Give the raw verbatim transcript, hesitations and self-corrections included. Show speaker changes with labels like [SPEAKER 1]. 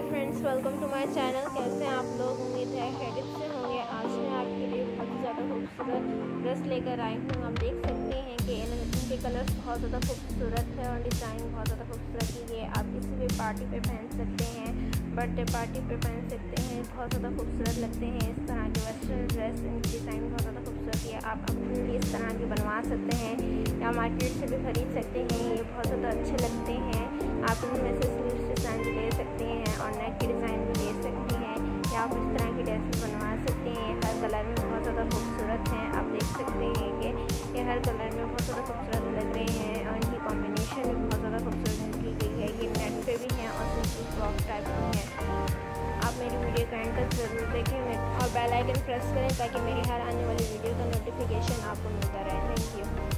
[SPEAKER 1] Friends, welcome to my channel. कैसे हैं आप लोग? उम्मीद है खैरियत से होंगे। आज मैं आपके लिए बहुत ही ज़्यादा खूबसूरत ड्रेस लेकर आई हूँ। आप देख सकते हैं कि इनके कलर्स बहुत ज़्यादा खूबसूरत है और डिज़ाइन बहुत ज़्यादा खूबसूरत है। ये आप किसी भी पार्टी पे पहन सकते हैं, बर्थडे पार्टी पे पहन सकते हैं। बहुत ज़्यादा खूबसूरत लगते हैं इस तरह के वेस्टर्न ड्रेस। इनकी डिज़ाइन बहुत ज़्यादा खूबसूरत है। आप अपने लिए इस तरह के बनवा सकते हैं या मार्केट से भी ख़रीद सकते हैं। ये बहुत ज़्यादा अच्छे लगते हैं। आप इनमें से स्लीव्स डिज़ाइन भी ले सकते हैं और नेक की डिज़ाइन भी ले सकते हैं या आप इस तरह की ड्रेस भी बनवा सकते हैं। हर कलर में बहुत ज़्यादा खूबसूरत हैं। आप देख सकते हैं कि ये हर कलर में बहुत ज़्यादा खूबसूरत लग रहे हैं और इनकी कॉम्बिनेशन भी बहुत ज़्यादा खूबसूरत की गई है। ये नेट पे भी हैं और सिंपल फ्रॉक टाइप भी हैं। आप मेरी वीडियो को एंड तक ज़रूर देखें और बेल आइकन प्रेस करें ताकि मेरी हर आने वाली वीडियो का नोटिफिकेशन आपको मिलता रहे। Thank you.